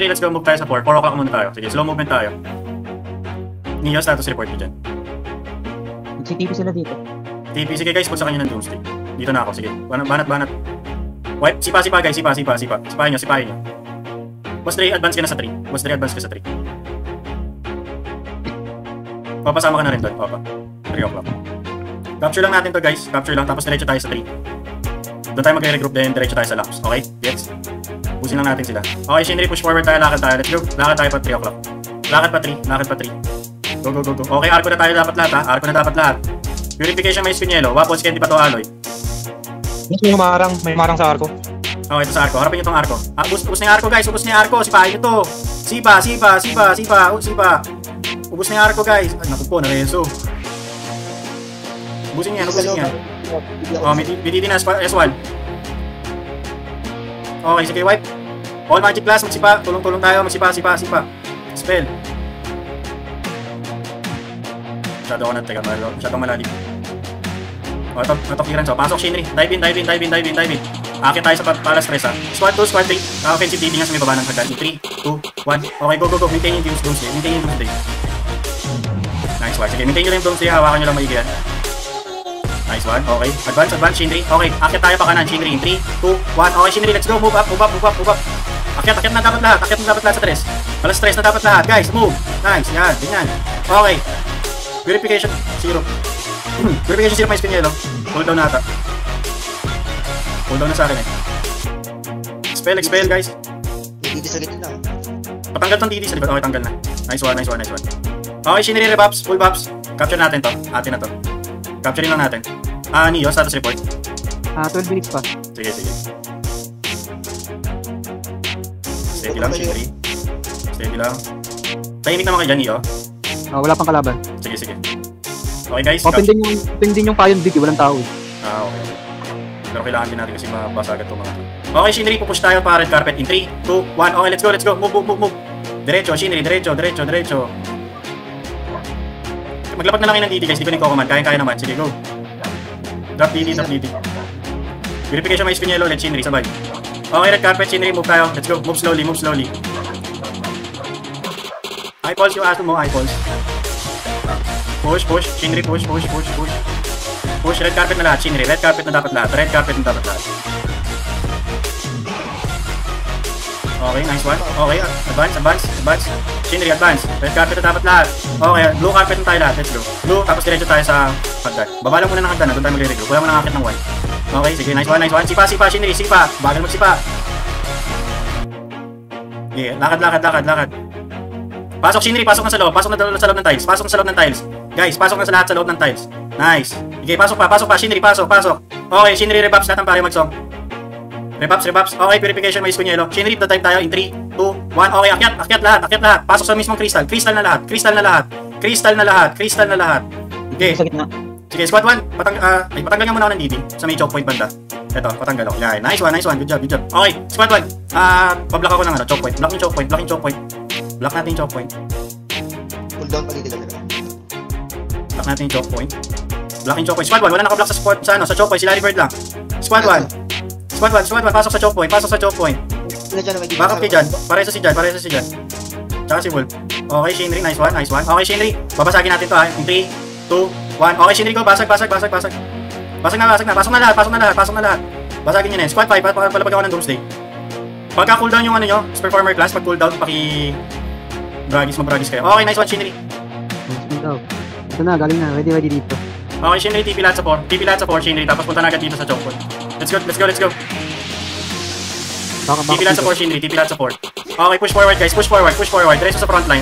Shinri, let's go. Move tayo sa 4. 4 o'clock muna tayo. Sige, slow movement tayo. Neo, status report ko dyan. Si TP sila dito. TP, sige guys, pulsa kanyo ng Doomsday. Dito na ako, sige. Banat. Wipe, sipa guys, sipa. Sipahin nyo. Boss 3, advance ka na sa 3. Boss 3, advance ka sa 3. Papasama ka na rin doon, Papa. 3 o'clock. Capture lang natin to guys. Capture lang, tapos diretso tayo sa 3. Doon tayo mag-regroup din, diretso tayo sa laps. Okay? Gets? Pusin lang natin sila. Okay, Shinri, push forward tayo, lakad tayo. Let's go. Lakad tayo pa 3 o'clock. Lakad pa 3. Go. Okay, arco na tayo dapat lahat ha. Arco na dapat lahat. Purification may Spinello. Weapons candy pa to alloy. May marang sa arco. Okay, ito sa arco. Harapin nyo tong arco. Ubus na yung arco guys. Ubus na yung arco. Sipahin nyo to. Sipa. Ubus na yung arco guys. Ay, naku po, nareso. Ubusin niya. Oh, BTD na S1. Okay, sige, wipe. All magic class, magsipa. Tulong tayo, magsipa. Spell. Masyado ako na, teka, masyadong malalim. O, ito clearance. Pasok, Shinri. Dive in. Akit tayo sa pala stress ha. Squad 2, squad 3. Offensive DD nga sa may baba ng hagdan. 3, 2, 1. Okay, go. Maintain yung Doomsday. Nice one. Sige, maintain nyo lang yung Doomsday. Hawakan nyo lang maigi yan. Nice one. Okay. Advance, Shinri. Okay, akit tayo pa kanan, Shinri. 3, 2, 1. Okay, Shinri, let's go. Move up. Akit na dapat lahat. Sa stress. Pala stress na dapat lahat. Guys, move. Nice. Yan. Okay. Verification 0. Verification 0 pa yung Spinello. Hold down nata. Hold down na sa akin eh. Expel guys. DD sa gitna. Patanggal tong DD sa likod. Okay, tanggal na. Nice one. Okay, Shinri rebuffs. Full buffs. Capture natin to. Atin na to. Capturein lang natin. Neo, status report. 12 minutes pa. Sige. Steady lang, Shinri. Tahimik naman kayo dyan, Neo. Wala pang kalaban. Sige. Okay guys. Open din yung Payon Big, walang tao eh. Okay. Pero kailangan din natin kasi mabasa agad itong mga. Okay, Shinri, pupush tayo para red carpet in 3, 2, 1. Okay, let's go. Move. Diretso, Shinri, diretso. Maglapag na lang yun ng DD guys, di ko nagko-command. Kaya naman. Sige, go. Drop DD. Verification may Spinello, let's Shinri, sabay. Okay, red carpet, Shinri, move tayo. Let's go. Move slowly. Eyeballs yung aso mo, eyeballs. Push, Shinri, push. Push, red carpet na lahat, Shinri. Red carpet na dapat lahat. Okay, nice one. Okay, advance. Shinri, advance. Red carpet na dapat lahat. Okay, blue carpet na tayo lahat. Let's go. Blue, tapos diretso tayo sa hagdan. Baba lang muna ng hagdan, doon tayo magre-regroup. Wala mo nang akit ng white. Okay, sige, nice one. Sipa, Shinri, sipa. Bagal magsipa. Yeah, lakad. Pasok, Shinri, pasok na sa loob. Pasok na sa loob ng tiles. Guys, pasok na sa lahat sa loob ng tiles. Nice. Sige, pasok pa. Shinri, pasok. Okay, Shinri, rebuffs lahat ng pare mag-song. Rebuffs. Okay, purification may Spinello. Shinri, the time tayo in 3, 2, 1. Okay, akyat lahat. Pasok sa mismong crystal. Crystal na lahat. Okay. Sige, squad 1. Patanggal nga muna ako ng DD sa may choke point banda. Ito, patanggal ako. Yeah, nice one. Good job. Okay, squad 1. Pa-block ako ng choke point. Block yung choke point. Block natin yung choke point. Pull down pa dito lang. Block natin yung choke point. Squad 1, wala naka-block sa choke point. Si Larry Bird lang. Squad 1. Pasok sa choke point. Backup kayo dyan. Pareso si Jan. Tsaka si Wolf. Okay, Shinri, nice one. Okay, Shinri, babasagin natin to ha. In 3, 2, 1. Okay, Shinri, go. Basag. Pasok na lahat. Basagin nyo na yun. Squad 5, palapag ako ng Doomsday. Pagka cooldown yung ano nyo, performer class, pag cooldown, mag-bragis kayo. Okay, nice one, Shinri. Ito na, galing na. Ready dito. Okay, Shinri, TP lahat sa 4, Shinri, tapos punta na agad dito sa choke point. Let's go. TP lahat sa 4, Shinri, Okay, push forward guys, push forward. Reso sa front line.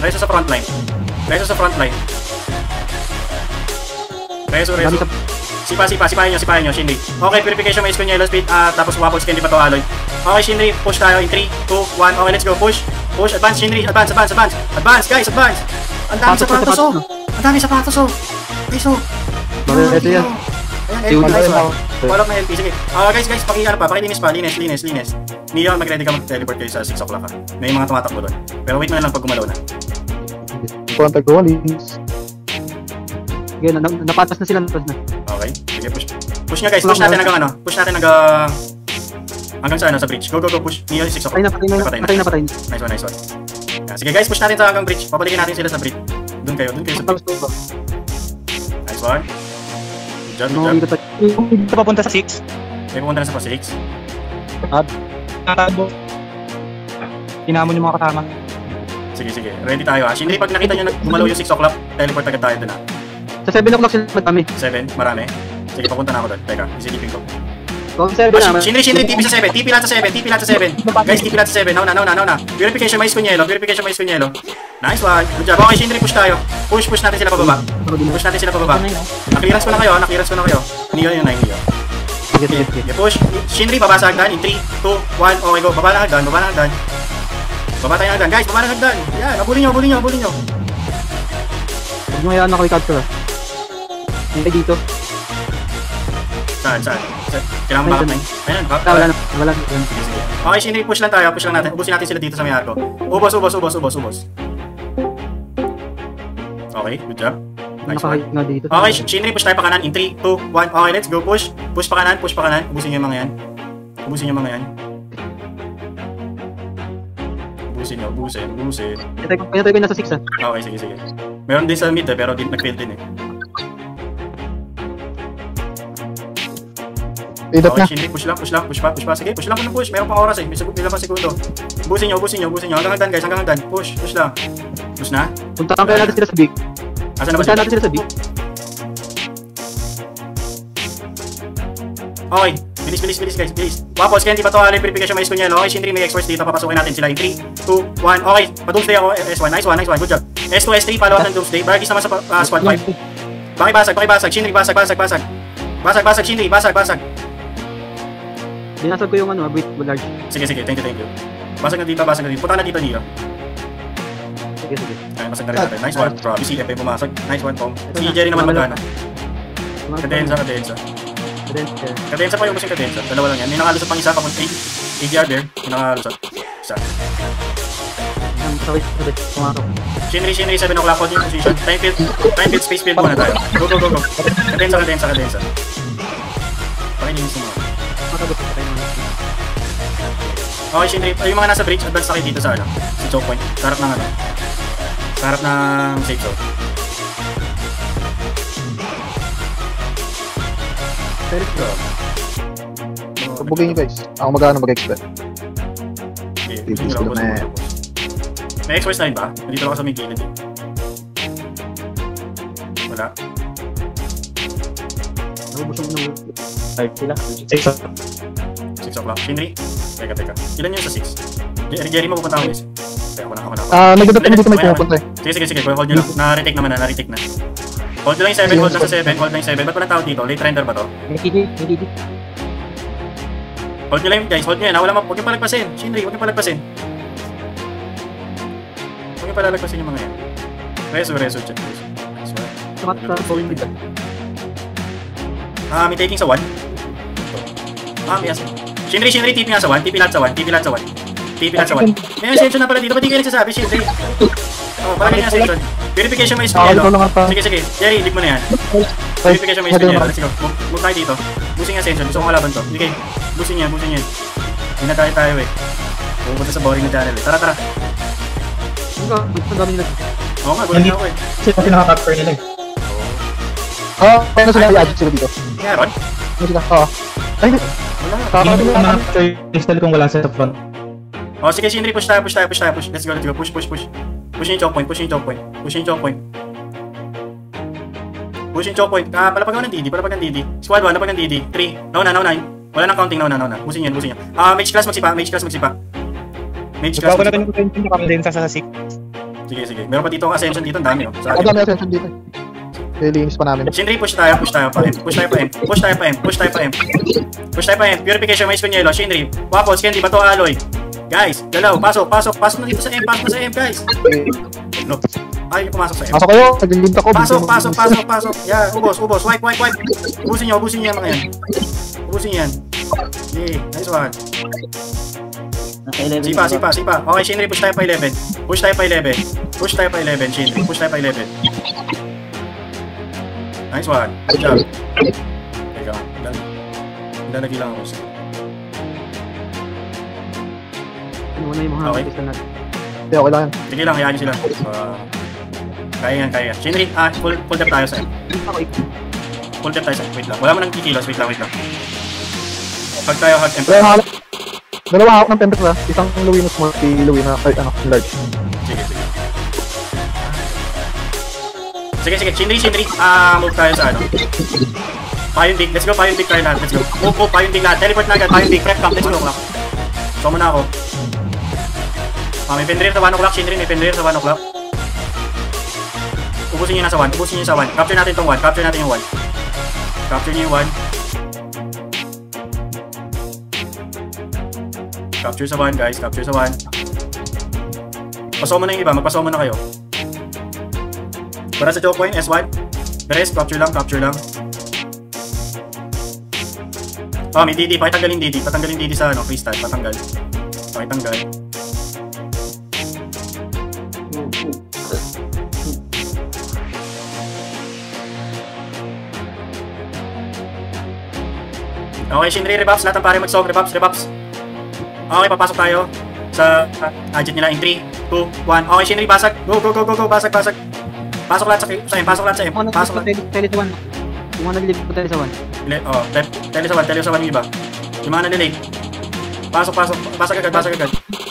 Reso. Sipahin nyo, Shinri. Okay, purification may Spinello speed, tapos Waffles candy pa to alloy. Okay, Shinri, push tayo in 3, 2, 1. Okay, let's go, push, advance, Shinri, advance, guys, advance. Ang dami sapatos, oh. Guys, oh. Ito yan. Follow na LP, sige. Guys, pakilinis pa, linis. Neo, mag-ready ka mag-teleport kayo sa 6 o'clock ha. May mga tumatakbo doon. Pero wait mo na lang pag gumalaw na. Contact ko, linis. Okay, napatas na sila. Okay, sige, push. Push nyo guys, push natin hanggang Hanggang sa ano, sa bridge. Go, go, go, push. Neo, 6 o'clock. Patay na. Nice one, nice one. Yan, sige guys, push natin sa hanggang bridge. Papalikin natin sila sa bridge. Doon kayo sa bridge. Nice one. Good job, good job. Dito papunta sa 6. May pumunta na sa 6. Tatakbo. Kinamon yung mga kasama. Sige, sige. Ready tayo ha. Shinri, pag nakita nyo gumalaw yung 6 o'clock, teleport agad tayo doon ha. Sa 7 o'clock sila madami. 7, marami. Sige, papunta na ako doon. Teka, isilipin ko. Kung 7 na. Shinri, TP sa 7. TP lahat sa 7. TP lahat sa 7. Guys, TP lahat sa 7. Nauna. Purification mais kunyelo. Nice one. Good job. Okay, Shinri, push tayo. Push natin sila pababa. Push natin sila pababa. Naklearance ko na kayo. Neo yung 9 Neo. Okay, push. Shinri, baba sa hagdan. In 3, 2, 1. Okay, go. Baba na hagdan. Baba tayo ng hagdan. Guys, baba na hagdan. Yan, abulin nyo. Huwag mo hayaan na kami capture ah. Hindi dito. Saan? Kailangan bakit na yun? Ayun, Wala na. Sige. Okay, Shinri, push lang natin. Ubusin natin sila dito sa may arko. Ubos. Okay, good job. Nice one. Nakahit nga dito. Okay, Shinri, push tayo pa kanan in 3, 2, 1. Okay, let's go, push. Push pa kanan. Ubusin nyo yung mga yan. Ubusin. Pinatay ko yung nasa 6 ah. Okay, sige. Meron din sa mid pero nag-fail din eh. Idot Okay, na. Shinri, push pa. Sige, push lang. Meron pang oras eh. May ilang pa segundo. Ubusin nyo. Hanggang hagdan guys, Push lang. Push na. Puntahan kayo natin sila sa big. Asan na ba Puntahan natin sila sa big. Okay, bilis guys. Wapos, kaya hindi pa to halay purification mais kunyelo. Okay, Shinri, may experts dito. Papasukin natin sila in 3, 2, 1. Okay, pa-doomsday ako. S1, nice one. Good job. S2, S3, follow up ng doomsday. Bargis naman sa squad 5. Pakibasag. Shinri, basag. Basag, Shinri, basag. Binasag ko yung wait, large. Sige, thank you. Basag na dito. Punta na dito, Neo. Sige. Ayun, basag na rin natin. Nice one, bro. Si FP pumasag. Nice one, Tom. Si Jerry naman magana. Kadensa. Kadensa pa yung busing kadensa. Dalawa lang yan. May nakalusot pang isa pa kung 8 there. May nakalusot. Isa. Shinri, 7 o'clock holding position. Time field, space field muna tayo. Go. Kadensa. Pakininis mo. Okay, Shinri. Yung mga nasa bridge, advance na kayo dito sa sa choke point. Sa harap ng safe zone. Kabugin nyo guys. Ako mag-expert. Okay, may express na rin ba? Dito ako sa may gilid eh. Wala. Nabubusog na. 5 sila. 6 o'clock. Shinri? Teka. Ilan yun sa 6? Jerry mo pupunta ako guys. Kaya ako na. Nagdadap na dito may pupunta eh. Sige. Hold nyo lang. Na-retake naman na. Hold nyo lang yung 7. Hold lang sa 7. Ba't walang tao dito? Late render ba to? Hindi. Hold nyo lang guys. Hold nyo yan. Huwag yung palagpasin. Shinri, huwag yung palagpasin. Huwag yung palagpasin yung mga yan. Reso. Check. May taking sa 1. May asin. Shinri, TP nga sa 1. TP lahat sa 1. May ascension na pala dito. Ba't di kayo nagsasabi, Shinri? Palagay niya ascension. Purification mais kunyelo. Sige. Jerry, leave mo na yan. Purification mais kunyelo. Let's go. Move tayo dito. Busing ascension. Gusto ko malaban to. Sige. Busin yan. Hinatay tayo eh. Pupunta sa boring na channel eh. Tara. Ang dami nila. Oo nga, gulat na ako eh. Kasi nakaka-capture nila eh. Kaya na sila i-adjust sila dito. Meron? Ay, hindi. Wala. Hindi ko makaka-capture yung style kung wala sa front. Sige, Shinri, push tayo. Let's go. Push. Push yung choke point. Palapagan ng DD. Squad 1, palapagan ng DD. 3. Nauna. Wala nang counting, nauna. Busin yan. Mage class magsipa. Bago natin yung attention na kami sa 6. Sige. Meron pa dito ang ascension dito. Ang dami, oh. Ang dami ascension dito. Linis pa namin. Shinri, push tayo pa M. Purification mais kunyelo. Shinri. Wapos, Candy, Bato, Aloy. Guys, dalaw. Pasok na dito sa M. Guys. No. Ayaw pumasok sa M. Pasok kayo. Naglilint ako. Pasok. Yeah, ubos. Wipe. Ubusin nyo yung mga yan. Okay, nice one. Sipa. Okay, Shinri, push tayo pa 11. Shinri. Push tayo pa 11. Nice one. Good job. Teka, lalagay lang ako sa... Muna yung mga Okay. pistol natin. Hindi, okay lang yan. Sige lang, hayaan nyo sila. Kaya yan, kaya yan. Shinri, full depth tayo sa'yo. Ako, Full depth tayo sa'yo. Wait lang. Wala mo nang kikilos. Wait lang. Hug tayo, hug. Pero hawak. Dalawa hawak ng Pembroke na. Isang Louis na small, si Louis na, ay, large. Sige. Shinri. Move tayo sa ano. Payong dig. Let's go, payong dig tayo lahat. Let's go. Move, payong dig lahat. Teleport na agad, payong dig. Prep camp. Let's go, clock. So muna ako. May Fenrir sa 1 o'clock. Shinri, may Fenrir sa 1 o'clock. Ubusin nyo na sa 1. Capture natin itong 1. Capture natin yung 1. Capture nyo yung 1. Capture sa 1, guys. Capture sa 1. Pasomo na yung iba. Magpasomo na kayo. Para sa choke point, S1. Beres, capture lang. May DD. Pakitanggalin DD. Patanggalin DD sa ano, crystal. Pakitanggal. Okay, Shinri, rebuffs. Lahat ng pare mag-song. Rebuffs. Okay, papasok tayo sa agent nila in 3, 2, 1. Okay, Shinri, basag. Go. Basag. Pasok lahat sa M. Pasok lahat. Tele sa 1. Yung mga nalilip ko tele sa 1. Tele sa 1 yung iba. Yung mga nalilate. Pasok. Basag agad.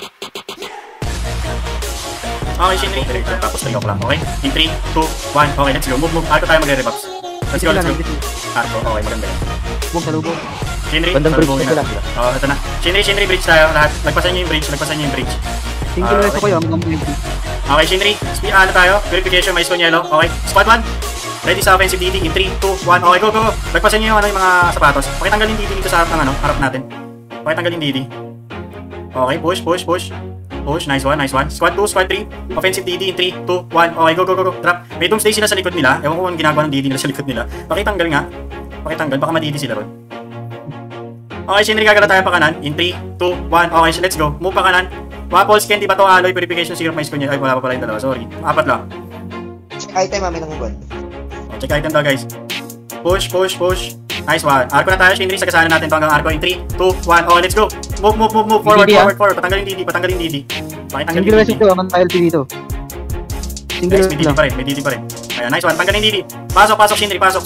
Okay, Shinri. Tapos tayo ko lang. Okay, in 3, 2, 1. Okay, let's go. Move. Arko tayo magre-rebuffs. Let's go. Arko, okay, maganda yan. Bong sa lubong. Shinri, Bandang bridge salubungin na natin sila. Ito na. Shinri, bridge tayo lahat. Lagpasan nyo yung bridge. Single resto ko yun. Okay, Shinri. Ano tayo? Purification, mais Yellow. Okay. Squad 1. Ready sa offensive DD in 3, 2, 1. Okay, go. Lagpasan nyo yung mga sapatos. Pakitanggalin DD dito sa harap ng harap natin. Pakitanggalin DD. Okay, push. Nice one. Squad 2, squad 3. Offensive DD in 3, 2, 1. Okay, go. Drop. May doomsday sila sa likod nila. Ewan ko kung ginagawa ng DD nila sa likod nila. Pakitanggal nga. Baka ma-DD sila ron. Okay, Shinri, gagala tayo pa kanan. In 3, 2, 1. Okay, let's go. Move pa kanan. Waffles, Candy, Bato, Alloy, Purification, Syrup, Mais Kunya. Ay, wala pa pala yung dalawa. Sorry. 4 lang. Check item, may nangugan. Check item daw, guys. Push. Nice one. Arko na tayo, Shinri. Sagasanan natin ito hanggang Arko. In 3, 2, 1. Okay, let's go. Move. Forward. Patanggalin DD. Pakitanggalin Single resto DD. ko. Aman tayo dito. Single Guys, resto lang. may DD pa rin. Ayan, nice one. Tanggalin DD. Pasok, Shinri. Pasok.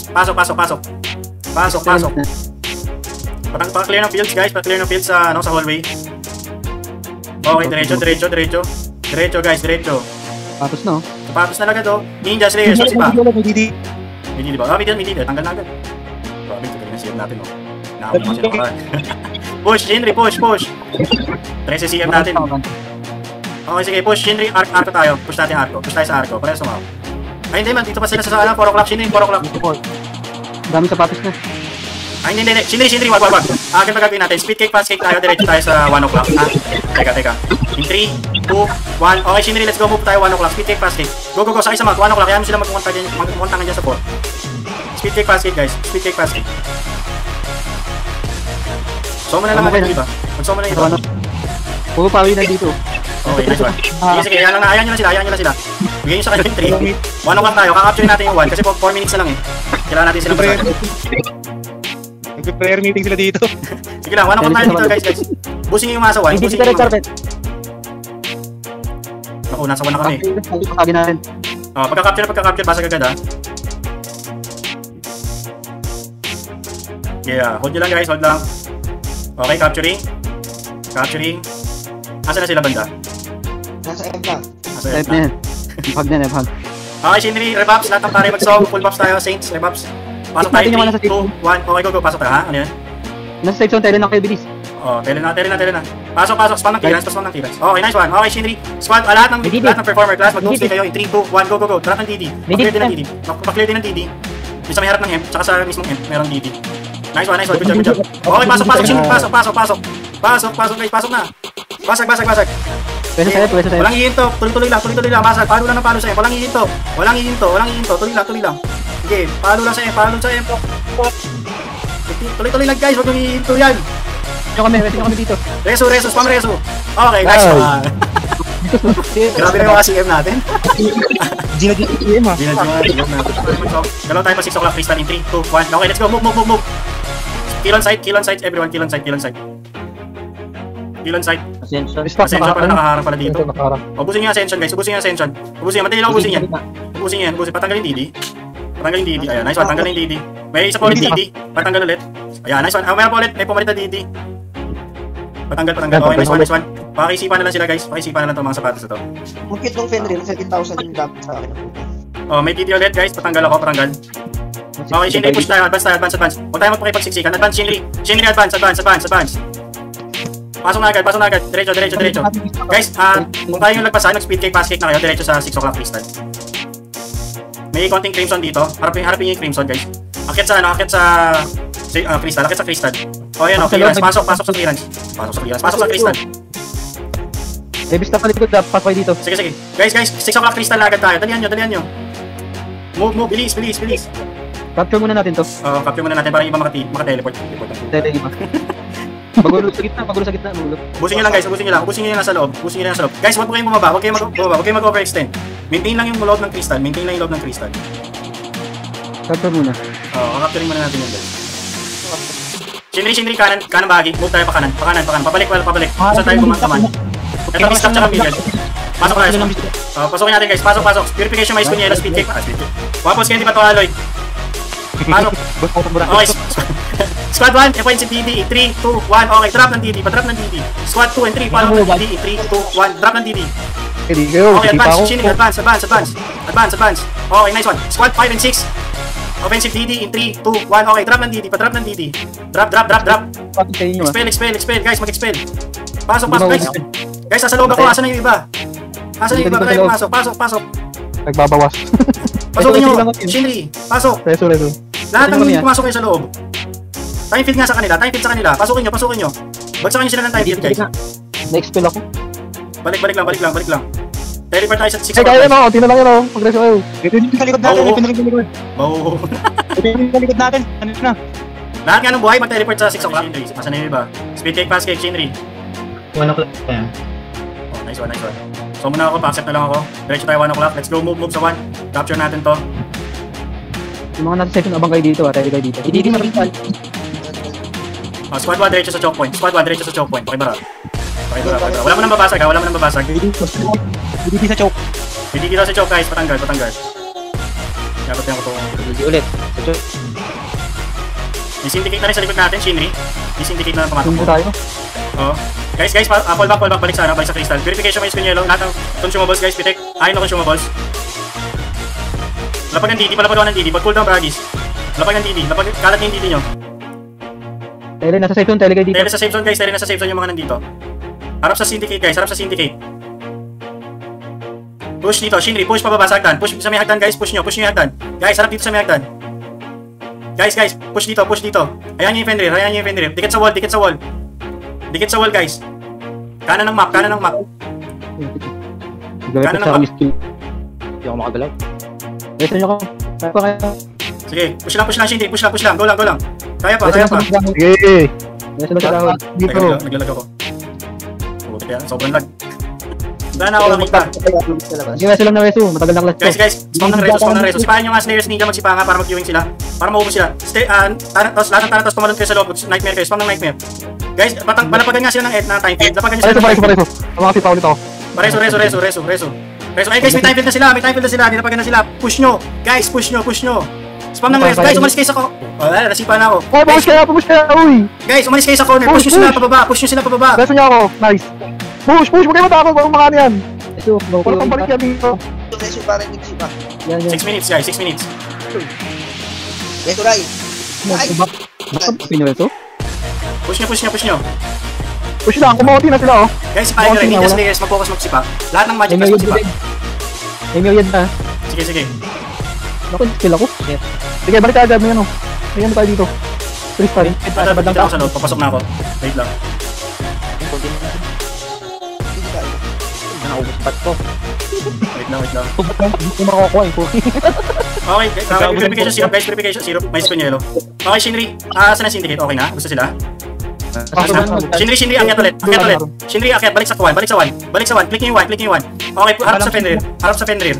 Pa-clear ng fields, guys. Pa-clear ng fields sa hallway. Okay, diretso, guys. Patos no? Sapatos na agad, oh. Ninja Slayer, so si pa. May DD. May DD ba? May DD. Tanggal na agad. Grabe, ito na CM natin, oh. Nakapin naman siya nakaraan. Push, Shinri, push. 13 CM natin. Okay, sige, push, Shinri. Arko tayo. Push natin Arko. Push tayo sa Arko. Parehas sumaw. Ay, hindi man. Dito pa sila sa 4 o'clock. Shinri, 4 o'clock. Daming sapatos na. Ay, hindi. Shinri, wag. Agad na gagawin natin. Speed cake, fast cake tayo. Diretso tayo sa 1 o'clock. Teka. In 3, 2, 1. Okay, Shinri, let's go. Move tayo 1 o'clock. Speed cake, fast cake. Go. Sakay sa mag. 1 o'clock. Kaya mo sila magpunta dyan sa 4. Speed cake, fast cake, guys. So, mo na lang natin, di ba? Magsomo na ito. Puro pawi na dito. Okay, nice one. Sige, ayan nyo na sila. Bigyan nyo sa kanya yung 3. 1 o'clock tayo. Kakapture natin yung 1 kasi 4 minutes na lang eh. Kailangan natin silang Prayer. Nag-prayer meeting sila dito. Sige lang, 1 o'clock tayo dito, guys. Busin nyo yung masa 1. Hindi si Red Carpet. Naku, nasa 1 na kami. Pagkakagin natin. Pagka-capture, basag agad, ha. Yeah, hold nyo lang, guys. Hold lang. Okay, capturing. Asa na sila banda? Nasa M lang. Type na yan. Hug na. Okay, Shinri, rebuffs. Lahat ng pare mag-song. Full buffs tayo, Saints, rebuffs. Pasok tayo, 3, 2, 1. Okay, go. Pasok tayo, ha? Ano yan? Nasa section tele na kayo, bilis. Tele na. Pasok. Spam ng clearance. Okay, nice one. Okay, Shinri. Squad, lahat ng performer class. Mag-doomsday kayo in 3, 2, 1. Go. Lahat ng DD. Pa-clear din ng DD. Yung sa may harap ng M, tsaka sa mismong M, meron DD. Nice one. Good job. Okay, pasok, Shinri. Pasok, guys. Pasok na. Basag. Pwesa tayo. Walang hihinto. Tuloy lang. Basag. Palo lang ng palo sa M. Walang hihinto. Tuloy lang. Sige, palo lang sa M. Tuloy lang, guys. Huwag nyo hihinto yan. Waiting kami dito. Reso. Spam reso. Okay, nice one. Grabe na yung mga CM natin. GM ah. Galaw tayo pa 6 o'clock freestyle in 3, 2, 1. Okay, let's go. Move. Kill on site, everyone. Kill on site. Ascension. Stack Ascension pala nakaharang pala dito. Nakaharang. Ubusin niyo yung Ascension guys, ubusin niyo yung Ascension. Ubusin niyo, madali lang ubusin yan. Ubusin niyo yan, ubusin. Patanggalin DD. Patanggalin DD, ayan, nice one, tanggalin DD. May isa pa ulit DD, patanggal ulit. Ayan, nice one, meron pa ulit, may pumalit na DD. Patanggal, okay, nice one, nice one. Pakisipan na lang sila guys, pakisipan na lang itong mga sapatos na to. Ang cute ng Fenrir, 13,000 yung dapat sa akin. Oh, may DD ulit guys, patanggal ako, patanggal. Okay, Shinri, push tayo, advance tayo, advance. Huwag tayo magpakipagsiksikan, advance Shinri. Shinri, advance. Pasok na agad, diretso. Guys, kung tayo yung lagpasan, nag-speed cake, fast cake na kayo, diretso sa 6 o'clock crystal. May konting crimson dito, harapin yung crimson guys. Akit sa crystal. Oh yan, clearance, pasok sa clearance. Pasok sa crystal. Baby stop pa likod, pass kayo dito. Sige. Guys, 6 o'clock crystal na agad tayo, dalihan nyo. Move, bilis. Capture muna natin to. Oo, capture muna natin para yung iba maka-teleport. Tele iba. Magulo sa gitna, magulo. Ubusin nyo lang guys, ubusin nyo lang sa loob. Guys, huwag kayong bumaba, huwag kayong mag-overextend. Maintain lang yung loob ng crystal, Capture muna. Oo, capturing muna natin yun guys. Shinri, kanan bahagi, move tayo pa kanan, pabalik. Saan tayo kumantaman? Ito, mistak tsaka million. Pasok tayo. Pasukin natin guys, pasok. Purification mais kunyela, speed cake. Wapos kayo, hindi pa ito alloy. Pasok. Okay. Squad 1, offensive DD, 3, 2, 1, okay, drop ng DD, pa-drop ng DD. Squad 2 and 3, follow ng DD, 3, 2, 1, drop ng DD. Okay, advance, Shinri, advance. Okay, nice one. Squad 5 and 6, offensive DD in 3, 2, 1, okay, drop ng DD, pa-drop ng DD. Drop. Expel, guys, mag-expel. Pasok, guys. Guys, nasa loob ako, asan na yung iba? Tayo pumasok. Nagbabawas. Pasukin nyo, Shinri, pasok. Reso. Lahat ng hindi pumasok kayo sa loob. Time field sa kanila. Pasukin nyo. Bagsakin nyo sila ng time field, guys. Na-expel ako. Balik lang. Teleport tayo sa 6 Hey, kaya mo, tina lang yun, Progreso kayo. Bawo. natin. Ano na? Lahat nga ng buhay, mag-teleport sa 6 o'clock. Asan na yung iba? Speed cake, fast cake, Shinri. 1 o'clock pa yan. Oh, nice one. So muna ako, pa-accept na lang ako. Diretso tayo 1 o'clock. Let's go, move sa 1. Capture natin to. Yung mga nasa section, abang kayo dito, tayo kayo dito. Ididi sa crystal. Squad 1, diretso sa choke point. Pakibara. Wala mo nang babasag. Hindi sa choke. Hindi dito sa choke, guys. Patanggal. Dapat yan ko to. Hindi ulit. Sa choke. May syndicate na rin sa likod natin, Shinri. May syndicate na pumatok. Tumbo tayo. Oo. Guys, fall back. Balik sa crystal. Purification mais kunyelo. Lahat ng consumables, guys. Pitek. Ayaw na consumables. Lapag ng DD. Palapaduan ng DD. Pag cooldown, Bragis. Lapag ng DD. Kalat yung DD nyo. Tele, nasa section, tele kayo dito. Tele nasa safe zone yung mga nandito. Harap sa syndicate, guys. Push dito, Shinri. Push pababa sa hagdan. Push sa may hagdan, guys. Push nyo yung hagdan. Guys, harap dito sa may hagdan. Guys. Push dito. Ayan nyo yung Fenrir. Dikit sa wall, guys. Kanan ng map. Gawin sa kami skill. Hindi ako makagalaw. Resto nyo ko. Kaya pa kaya. Sige, push lang, Shinri. Push lang. Go lang. Kaya pa. Sige. Resto nyo sa dahon. Dito. Naglalag ako. Sobrang lag. Wala na ako nakita. Sige, resto lang na resto. Matagal na clutch. Guys, spawn ng reso. Sipahan nyo nga Slayers Ninja magsipanga para mag-queuing sila. Para maubos sila. Tapos lahat ng Thanatos tumalon kayo sa loob. Nightmare kayo. Spawn ng Nightmare. Guys, palapagan nga sila ng time field. Lapagan nyo sila ng time field. Mga sipa ulit ako. Reso. Ay guys, may time field na sila. Dinapagan na sila. Push nyo. Guys, push nyo. Spam ng reso. Guys, umalis kayo sa wala, nasipa na ako. Oh, push kaya, uy! Guys, umalis kayo sa corner. Push nyo sila pababa. Reso niya ako, nice. Push, huwag kayo matakot, walang mga yan. Resto, Walang pang balik yan dito. Reso para nagsipa. Yan. 6 minutes, guys. 6 minutes. Reso Rai. Bakit pinureso? Push nyo. Push lang, kumawati na sila, oh. Guys, sipahin nyo rin. Ninja Slayers, mag-focus magsipa. Lahat ng magic May fest magsipa. May million na. Sige. Naku, skill ako. Sige, balik tayo agad, may ano. May ano tayo dito. Crystal. Badang ako sa loob. Papasok na ako. Wait lang. Hindi tayo. Nakaubos ba't ko? Wait lang. Hindi makukuha eh. Okay, purification syrup, guys. Purification syrup. Mais kunyelo. Okay, Shinri. Saan ang syndicate? Okay na? Gusto sila? Shinri, akyat ulit. Shinri, akyat. Balik sa 1. Click nyo yung 1. Okay, harap sa Fenrir.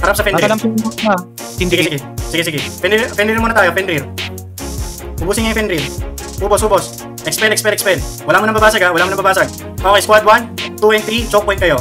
Sige. Fenrir muna tayo, Fenrir. Ubusin nyo yung Fenrir. Ubos. Expel. Wala mo nang babasag. Okay, squad 1, 2, and 3, choke point kayo.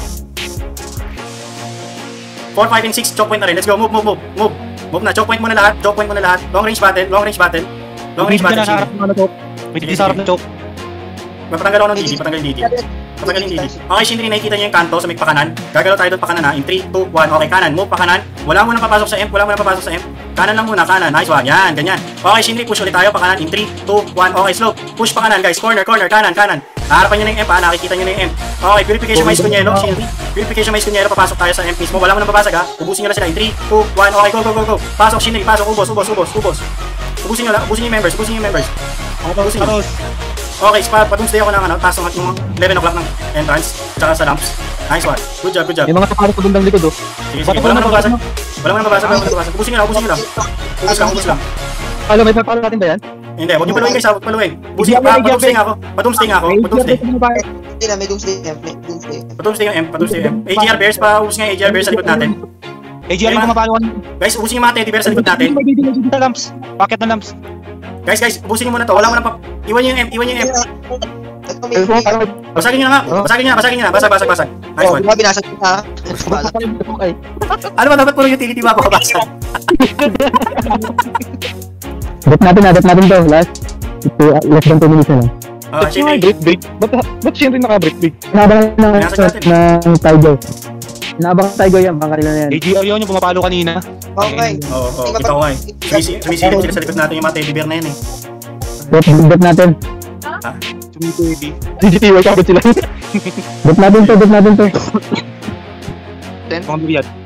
4, 5, and 6, choke point na rin. Let's go, move. Move na, choke point muna lahat, Long range battle. Long range battle, Shinri. May sa harap na choke. Patanggal ako ng DD, patanggal yung DD. Okay, Shinri, nakikita niyo yung kanto sa may pakanan. Gagalaw tayo doon pakanan ha. In 3, 2, 1. Okay, kanan. Move pakanan. Wala mo nang papasok sa M. Kanan lang muna, kanan. Nice one. Yan, ganyan. Okay, Shinri, push ulit tayo pakanan. In 3, 2, 1. Okay, slow. Push pakanan, guys. Corner. Kanan. Harapan niyo na yung M, nakikita niyo na yung M. Okay, purification mais kunyelo, Shinri. Purification mais kunyelo, papasok tayo sa M mismo. Wala mo nang papasok ha. Ubusin niyo na sila. In 3, 2, 1. Okay, go. Pasok, Shinri. Pasok, ubos. Ubusin niyo yung members. Ubusin niyo. Okay, patumstay ako ng pasok at yung 11 o'clock ng entrance, tsaka sa lamps. Nice one. Good job. May mga kaparo ko doon ng likod, oh. Sige. Wala mo nang mabasag. Ubusin nyo lang. Ubus lang. May papalo natin ba yan? Hindi, huwag niyo paluin guys, huwag paluin. Patumstay nga ako. Hindi na, may doomsday M. Patumstay yung M. AGR Bears, paubos nga yung AGR Bears sa likod natin. AGR yung pumapalo ka. Guys, ubusin yung mga teddy bears sa likod natin. May bibili sa lamps. Packet ng lamps. Guys, ubusin nyo muna to. Wala mo nang Iwan nyo yung M. Ito may... Basagin nyo na nga. Basag. Nice one. Diba binasag ko ha? Ano ba dapat puro utility mapa kabasag? Dot natin to. Less than 2 minutes na lang. Shinri. Break. Ba't Shinri naka-break? Inaabang ng Tiger. Inaabang ng Tiger yan. Baka nila na yan. AGR yun yung pumapalo kanina. Okay. Oo, kita ko nga eh. Sumisilip sila sa likod natin yung mga teddy bear na yan eh. Dot natin. DGTY kapit sila. Dot natin to. Mga biyad.